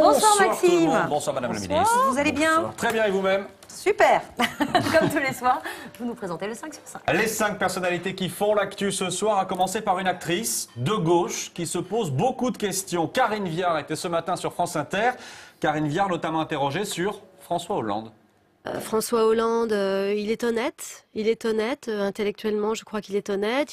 Bonsoir tout le Maxime. monde. Bonsoir Madame la Ministre. Vous allez bien? Bonsoir. Très bien, et vous-même? Super. Comme tous les soirs, vous nous présentez le 5 sur 5. Les 5 personnalités qui font l'actu ce soir, à commencer par une actrice de gauche qui se pose beaucoup de questions. Karine Viard était ce matin sur France Inter. Karine Viard notamment interrogée sur François Hollande. François Hollande, il est honnête, intellectuellement je crois qu'il est honnête,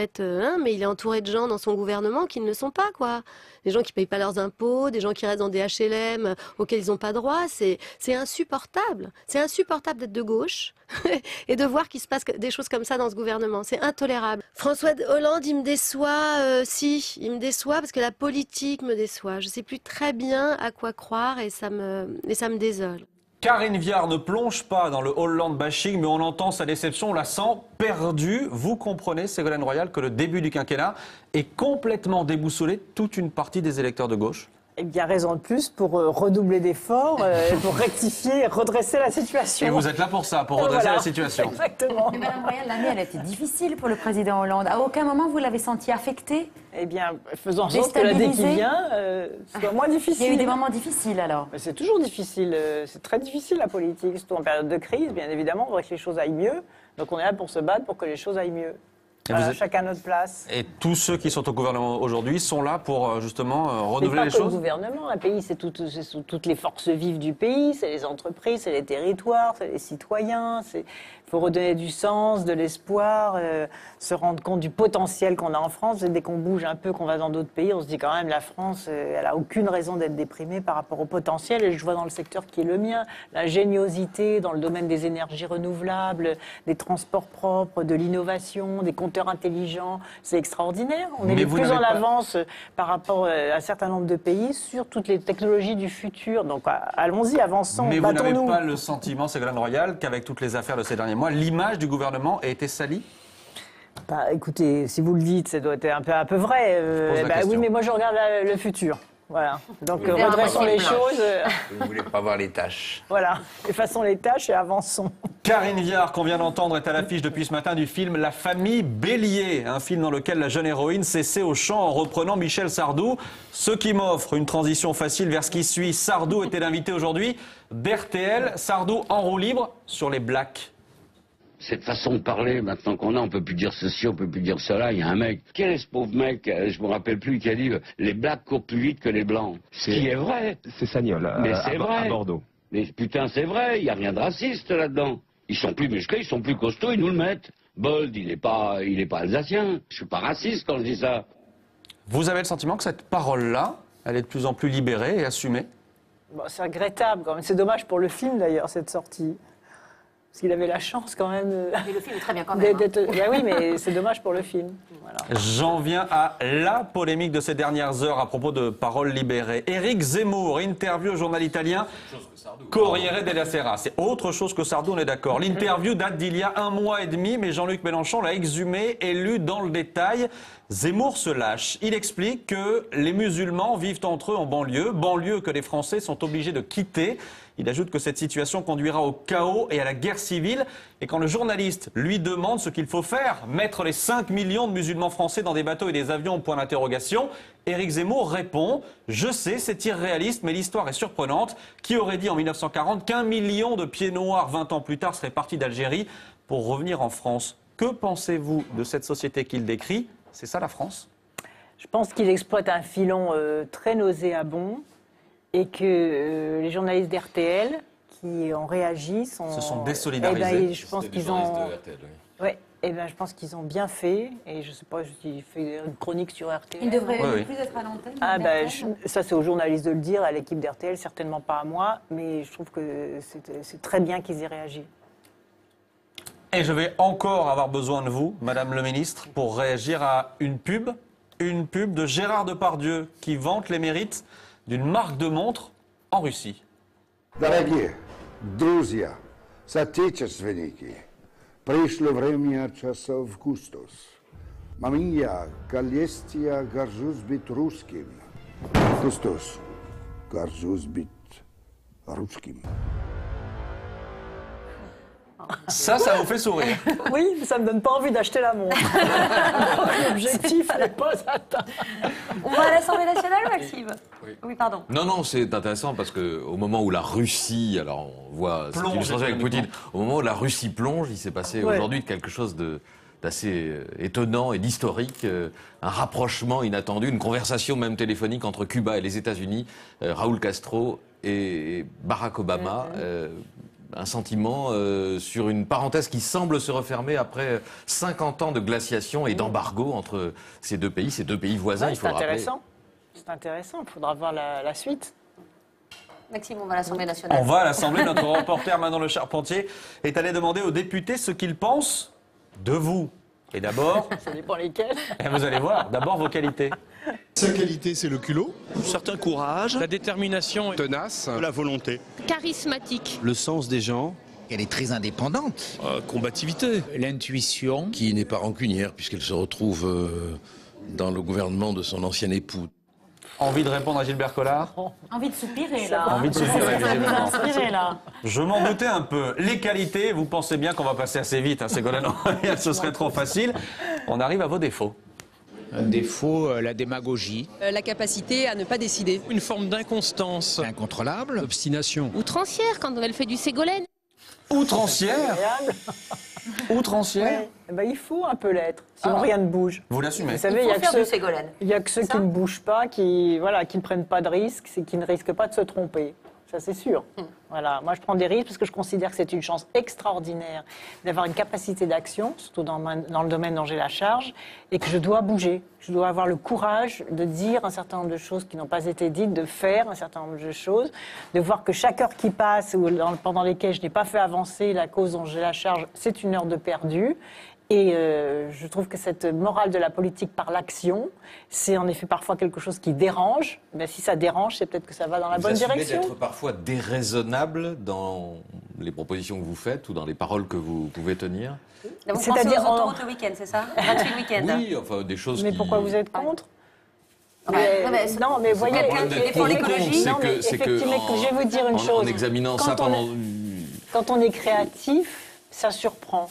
mais il est entouré de gens dans son gouvernement qui ne le sont pas, quoi. Des gens qui payent pas leurs impôts, des gens qui restent dans des HLM auxquels ils n'ont pas droit, c'est insupportable. C'est insupportable d'être de gauche et de voir qu'il se passe des choses comme ça dans ce gouvernement, c'est intolérable. François Hollande, il me déçoit, il me déçoit parce que la politique me déçoit. Je sais plus très bien à quoi croire et ça me désole. Karine Viard ne plonge pas dans le Hollande bashing, mais on entend sa déception, on la sent perdue. Vous comprenez, Ségolène Royal, que le début du quinquennat est complètement déboussolé toute une partie des électeurs de gauche? Eh bien, raison de plus pour redoubler d'efforts, pour rectifier et redresser la situation. Et vous êtes là pour ça, pour redresser la situation. Exactement. Mais Madame Royal, l'année, elle a été difficile pour le président Hollande. À aucun moment, vous l'avez senti affecté? Eh bien, faisons en sorte que l'année qui vient soit moins difficile. Il y a eu des moments difficiles, alors? C'est toujours difficile. C'est très difficile, la politique, surtout en période de crise. Bien évidemment, on voudrait que les choses aillent mieux. Donc, on est là pour se battre pour que les choses aillent mieux. Voilà, chacun notre place. Et tous ceux qui sont au gouvernement aujourd'hui sont là pour justement renouveler les choses. Le gouvernement, un pays, c'est toutes les forces vives du pays, c'est les entreprises, c'est les territoires, c'est les citoyens. Il faut redonner du sens, de l'espoir, se rendre compte du potentiel qu'on a en France. Et dès qu'on bouge un peu, qu'on va dans d'autres pays, on se dit quand même la France, elle a aucune raison d'être déprimée par rapport au potentiel. Et je vois dans le secteur qui est le mien, l'ingéniosité dans le domaine des énergies renouvelables, des transports propres, de l'innovation, des compteurs intelligents. C'est extraordinaire. On est les plus en avance par rapport à un certain nombre de pays sur toutes les technologies du futur. Donc allons-y, avançons, mais battons-nous. vous n'avez pas le sentiment, Ségolène Royal, qu'avec toutes les affaires de ces derniers mois, l'image du gouvernement a été salie? Bah, écoutez, si vous le dites, ça doit être un peu vrai. Oui, mais moi je regarde le futur. Voilà. Donc redressons les choses. Vous ne voulez pas voir les tâches. Voilà. Effaçons les tâches et avançons. Karine Viard, qu'on vient d'entendre, est à l'affiche depuis ce matin du film La famille Bélier, un film dans lequel la jeune héroïne s'essaie au chant en reprenant Michel Sardou. Ce qui m'offre une transition facile vers ce qui suit. Sardou était l'invité aujourd'hui d'RTL. Sardou en roue libre sur les blacks. Cette façon de parler, maintenant qu'on a, on peut plus dire ceci, on peut plus dire cela. Il y a un mec, quel est ce pauvre mec, je me rappelle plus, qui a dit les blacks courent plus vite que les blancs. Ce qui est vrai. C'est Sagnol, mais c'est vrai. À Bordeaux. Mais putain, c'est vrai, il n'y a rien de raciste là-dedans. Ils sont plus musclés, ils sont plus costauds, ils nous le mettent. Bold, il est pas alsacien. Je suis pas raciste quand je dis ça. Vous avez le sentiment que cette parole-là, elle est de plus en plus libérée et assumée? Bon, c'est regrettable quand même. C'est dommage pour le film d'ailleurs, cette sortie. Parce qu'il avait la chance quand même. Mais le film est très bien quand même. Oui, mais c'est dommage pour le film. Voilà. J'en viens à la polémique de ces dernières heures à propos de paroles libérées. Éric Zemmour, interview au journal italien Corriere della Sera. C'est autre chose que Sardou, on est d'accord. L'interview date d'il y a 1 mois et demi, mais Jean-Luc Mélenchon l'a exhumé et lu dans le détail. Zemmour se lâche. Il explique que les musulmans vivent entre eux en banlieue, banlieue que les Français sont obligés de quitter. Il ajoute que cette situation conduira au chaos et à la guerre civile. Et quand le journaliste lui demande ce qu'il faut faire, mettre les 5 millions de musulmans français dans des bateaux et des avions, point d'interrogation, Éric Zemmour répond « Je sais, c'est irréaliste, mais l'histoire est surprenante. Qui aurait dit en 1940 qu'1 million de pieds noirs 20 ans plus tard seraient partis d'Algérie pour revenir en France ?» Que pensez-vous de cette société qu'il décrit? C'est ça la France? Je pense qu'il exploite un filon très nauséabond. Et que les journalistes d'RTL qui ont réagi se sont désolidarisés. Je pense qu'ils ont. Je pense qu'ils ont bien fait. Et je sais pas, j'ai fait une chronique sur RTL. Ils devraient plus être à l'antenne. Ça c'est aux journalistes de le dire, à l'équipe d'RTL, certainement pas à moi. Mais je trouve que c'est très bien qu'ils aient réagi. Et je vais encore avoir besoin de vous, Madame le Ministre, pour réagir à une pub de Gérard Depardieu qui vante les mérites d'une marque de montre en Russie. Дорогие друзья, соотечественники, пришло время часов кустос. Мамия, Калестия, горжусь быть русским. Кустос, горжусь быть русским. Ça vous fait sourire. Oui, mais ça me donne pas envie d'acheter la montre. L'objectif, elle n'est pas atteint. On va à l'Assemblée nationale, Maxime? Oui, pardon. Non, c'est intéressant parce qu'au moment où la Russie, alors on voit cette Plonge illustration avec Poutine, au moment où la Russie plonge, il s'est passé Ouais. aujourd'hui quelque chose d'assez étonnant et d'historique, un rapprochement inattendu, une conversation même téléphonique entre Cuba et les États-Unis, Raúl Castro et Barack Obama. Un sentiment sur une parenthèse qui semble se refermer après 50 ans de glaciation et d'embargo entre ces deux pays voisins, Ouais, il faut le rappeler. C'est intéressant, il faudra voir la suite. Maxime, on va à l'Assemblée nationale. On va à l'Assemblée. Notre reporter Manon Le Charpentier est allé demander aux députés ce qu'ils pensent de vous. Et d'abord, Ça dépend lesquels. vous allez voir, d'abord vos qualités. Sa qualité, c'est le culot, Un certain courage, la détermination, tenace, la volonté, charismatique, le sens des gens, Elle est très indépendante. combativité, L'intuition. qui n'est pas rancunière puisqu'elle se retrouve dans le gouvernement de son ancien époux. Envie de répondre à Gilbert Collard? Envie de soupirer, là. Envie de soupirer, visiblement. Inspiré, là. Je m'en doutais un peu. Les qualités, vous pensez bien qu'on va passer assez vite, hein, Ségolène Royal, ce serait trop facile. On arrive à vos défauts. Un défaut, la démagogie. la capacité à ne pas décider, une forme d'inconstance, Incontrôlable. obstination. outrancière quand elle fait du Ségolène. Outrancière. Agréable. Outrancière. Ouais. Eh ben, il faut un peu l'être, sinon rien ne bouge. Vous l'assumez. Vous savez, Il il y faut a que faire du ceux, Ségolène. il y a que ceux qui ne bougent pas, qui ne prennent pas de risques, c'est qui ne risquent pas de se tromper. Ça, c'est sûr. Voilà. Moi, je prends des risques parce que je considère que c'est une chance extraordinaire d'avoir une capacité d'action, surtout dans le domaine dont j'ai la charge, et que je dois bouger. Je dois avoir le courage de dire un certain nombre de choses qui n'ont pas été dites, de faire un certain nombre de choses, de voir que chaque heure qui passe ou pendant lesquelles je n'ai pas fait avancer la cause dont j'ai la charge, c'est une heure de perdu. Et je trouve que cette morale de la politique par l'action, c'est en effet parfois quelque chose qui dérange. Mais si ça dérange, c'est peut-être que ça va dans la bonne Vous assumez direction. d'être parfois déraisonnable dans les propositions que vous faites ou dans les paroles que vous pouvez tenir? Là, vous C'est-à-dire pensez aux en- autoroutes le week-end, c'est ça? Gratuit le week-end. Oui, enfin des choses Mais qui... pourquoi vous êtes contre Ouais. Non, mais voyez, pas un problème d'être pour contre, l'écologie, non, mais c'est que effectivement, je vais vous dire une chose. en examinant Quand ça on pendant... Quand on est créatif, ça surprend.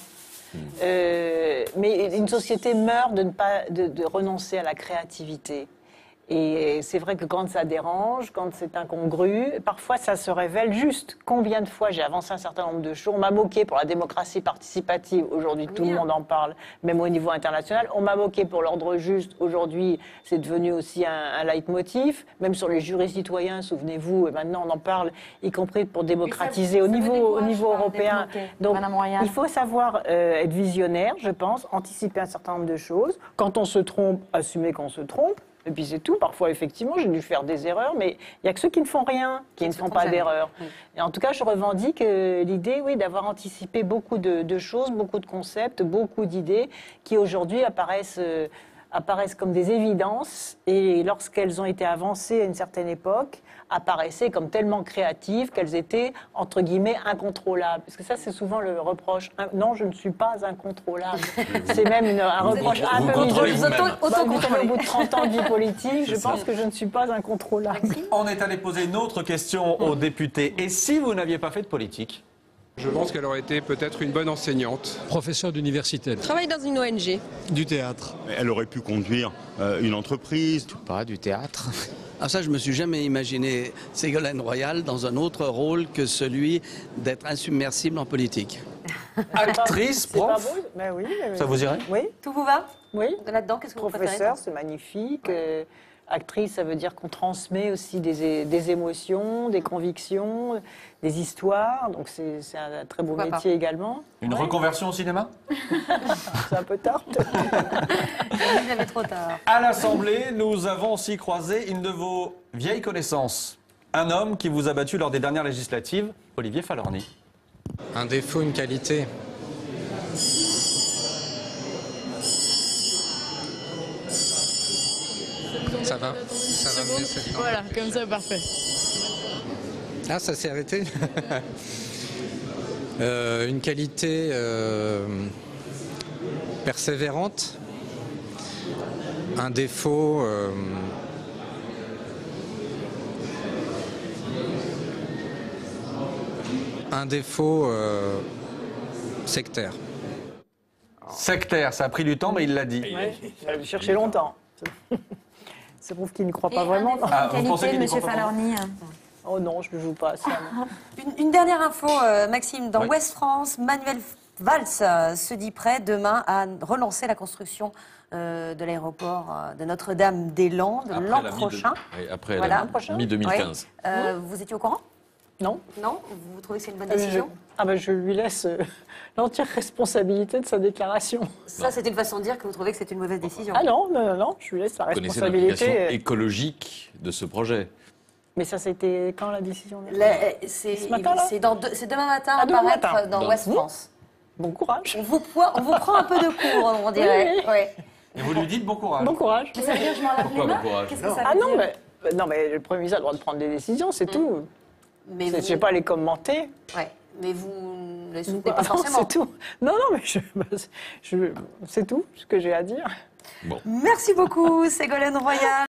Mais une société meurt de renoncer à la créativité. Et c'est vrai que quand ça dérange, quand c'est incongru, parfois ça se révèle juste. Combien de fois j'ai avancé un certain nombre de choses? On m'a moqué pour la démocratie participative. Aujourd'hui, tout le monde en parle, même au niveau international. On m'a moqué pour l'ordre juste. Aujourd'hui, c'est devenu aussi un leitmotiv. Même sur les jurys citoyens, souvenez-vous, et maintenant on en parle, y compris pour démocratiser au niveau européen. Donc, il faut savoir être visionnaire, je pense, anticiper un certain nombre de choses. Quand on se trompe, assumer qu'on se trompe. Et puis c'est tout. Parfois, effectivement, j'ai dû faire des erreurs, mais il n'y a que ceux qui ne font rien, qui ne font pas d'erreurs. Et en tout cas, je revendique l'idée, oui, d'avoir anticipé beaucoup de choses, beaucoup de concepts, beaucoup d'idées qui aujourd'hui apparaissent comme des évidences. Et lorsqu'elles ont été avancées à une certaine époque, apparaissaient comme tellement créatives qu'elles étaient, entre guillemets, incontrôlables. Parce que ça, c'est souvent le reproche. Non, je ne suis pas incontrôlable. C'est même un reproche un peu contrôlez vous-même. au bout de 30 ans de vie politique, je pense que je ne suis pas incontrôlable. On est allé poser une autre question aux députés. Et si vous n'aviez pas fait de politique? Je pense qu'elle aurait été peut-être une bonne enseignante. Professeur d'université. Travaille dans une ONG. Du théâtre. Elle aurait pu conduire une entreprise. Pas du théâtre. Ah ça, je me suis jamais imaginé Ségolène Royal dans un autre rôle que celui d'être insubmersible en politique. Actrice, C'est pas prof, beau, mais oui. ça vous irait? Oui, Tout vous va? oui. Là-dedans, qu'est-ce que vous préférez? Professeur, c'est magnifique. Actrice, ça veut dire qu'on transmet aussi des émotions, des convictions, des histoires. Donc c'est un très beau Pourquoi métier également. Une reconversion au cinéma? C'est un peu tard, peut-être. Vous avez trop tard. À l'Assemblée, nous avons aussi croisé une de vos vieilles connaissances. Un homme qui vous a battu lors des dernières législatives, Olivier Falorni. Un défaut, une qualité. Ça va. Ça va. Voilà, comme ça, parfait. Ah, ça s'est arrêté. Une qualité persévérante. Un défaut. sectaire. Sectaire, ça a pris du temps, mais il l'a dit. Ouais, j'ai cherché longtemps. Ça prouve qu'il ne croit pas Et vraiment. vous pensez qu'il n'y Monsieur croit pas Falorni. Oh non, je ne joue pas à ça. non. Une dernière info, Maxime. Dans Oui. Ouest France, Manuel Valls se dit prêt demain à relancer la construction de l'aéroport de Notre-Dame-des-Landes l'an prochain. Après Voilà. la mi-2015. Vous étiez au courant? Non. Non? Vous trouvez que c'est une bonne décision? Je lui laisse l'entière responsabilité de sa déclaration. Ça, c'est une façon de dire que vous trouvez que c'est une mauvaise décision. Ah non, je lui laisse la Vous connaissez l'implication responsabilité. écologique de ce projet. Mais ça, c'était quand la décision C'est Ce matin, là c'est demain matin Ah, à demain paraître matin. dans Ouest France. Bon courage. On vous prend un peu de cours, on dirait. Oui, oui. Ouais. Et vous lui dites bon courage. Bon courage. Mais ça veut dire que je m'en lave Pourquoi les mains bon courage? Qu'est-ce que ça Ah veut non, dire mais le Premier ministre a le droit de prendre des décisions, c'est tout. Mais Je ne vais pas les commenter. Ouais. Mais vous ne les soutenez pas Non, forcément. c'est tout. Non, mais c'est tout ce que j'ai à dire. Merci beaucoup, Ségolène Royal.